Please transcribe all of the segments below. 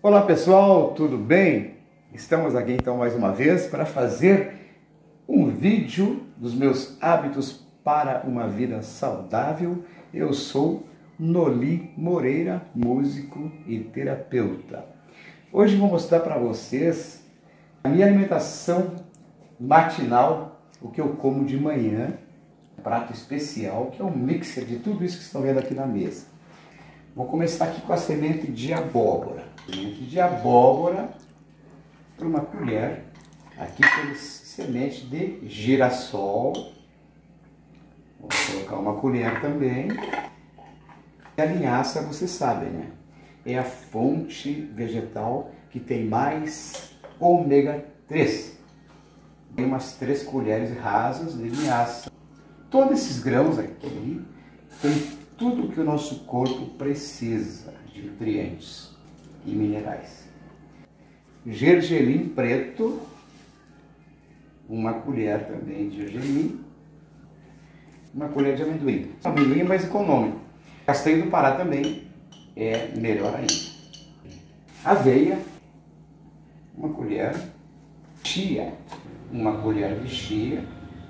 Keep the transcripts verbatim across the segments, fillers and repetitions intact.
Olá pessoal, tudo bem? Estamos aqui então mais uma vez para fazer um vídeo dos meus hábitos para uma vida saudável. Eu sou Noli Moreira, músico e terapeuta. Hoje vou mostrar para vocês a minha alimentação matinal, o que eu como de manhã, um prato especial, que é um mixer de tudo isso que estão vendo aqui na mesa. Vou começar aqui com a semente de abóbora. Semente de abóbora para uma colher. Aqui temos semente de girassol. Vou colocar uma colher também. E a linhaça, você sabe, né? É a fonte vegetal que tem mais ômega três. Tem umas três colheres rasas de linhaça. Todos esses grãos aqui tem tudo que o nosso corpo precisa de nutrientes e minerais. Gergelim preto, uma colher também de gergelim, uma colher de amendoim. Amendoim é mais econômico. Castanho do Pará também é melhor ainda. Aveia, uma colher. Chia, uma colher de chia.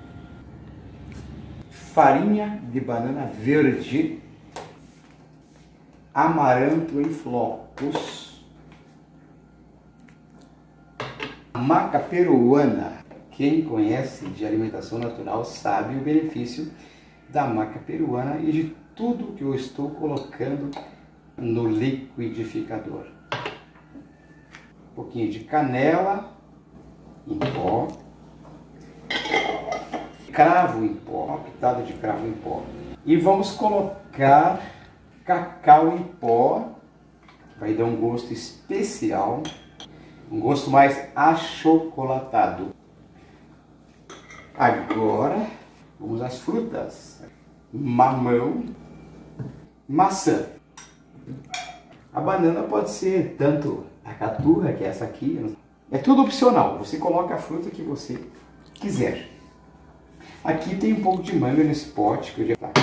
Farinha de banana verde. Amaranto em flocos. Maca peruana. Quem conhece de alimentação natural sabe o benefício da maca peruana e de tudo que eu estou colocando no liquidificador. Um pouquinho de canela em pó. Cravo em pó, uma pitada de cravo em pó. E vamos colocar cacau em pó, vai dar um gosto especial, um gosto mais achocolatado. Agora, vamos às frutas. Mamão, maçã. A banana pode ser tanto a caturra, que é essa aqui, é tudo opcional, você coloca a fruta que você quiser. Aqui tem um pouco de manga nesse pote que eu já tá.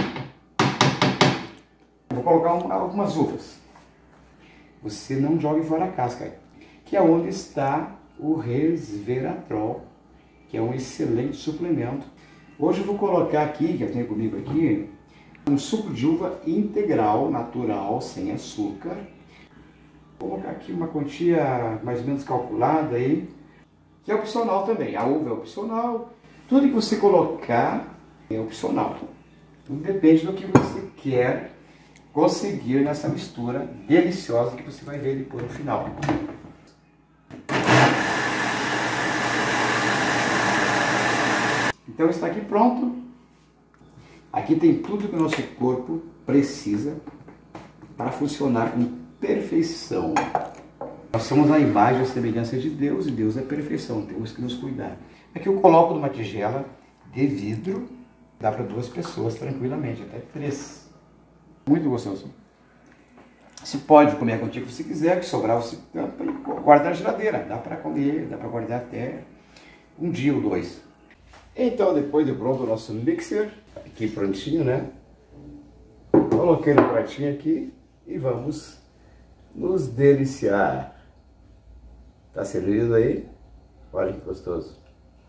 Vou colocar um, algumas uvas. Você não jogue fora a casca, que é onde está o resveratrol, que é um excelente suplemento. Hoje eu vou colocar aqui, que eu tenho comigo aqui, um suco de uva integral, natural, sem açúcar. Vou colocar aqui uma quantia mais ou menos calculada aí, que é opcional também. A uva é opcional. Tudo que você colocar é opcional. Tudo depende do que você quer conseguir nessa mistura deliciosa que você vai ver depois no final. Então está aqui pronto. Aqui tem tudo que o nosso corpo precisa para funcionar com perfeição. Nós somos a imagem e a semelhança de Deus e Deus é perfeição, temos que nos cuidar. Aqui eu coloco numa tigela de vidro, dá para duas pessoas tranquilamente, até três. Muito gostoso. Se pode comer a quantia que você quiser, que sobrar você tampa e guarda na geladeira. Dá para comer, dá para guardar até um dia ou dois. Então depois de pronto o nosso mixer, aqui prontinho, né? Coloquei no pratinho aqui e vamos nos deliciar. Tá servido aí? Olha que gostoso.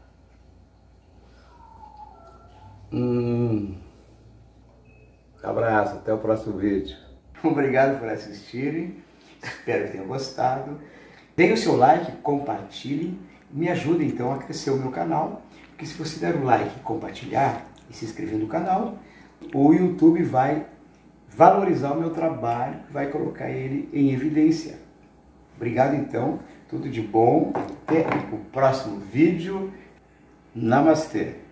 Hum. Abraço, até o próximo vídeo. Obrigado por assistirem. Espero que tenham gostado. Deem o seu like, compartilhem. Me ajude então a crescer o meu canal. Porque se você der o like, compartilhar e se inscrever no canal, o YouTube vai valorizar o meu trabalho, vai colocar ele em evidência. Obrigado então. Tudo de bom, até o próximo vídeo. Namastê!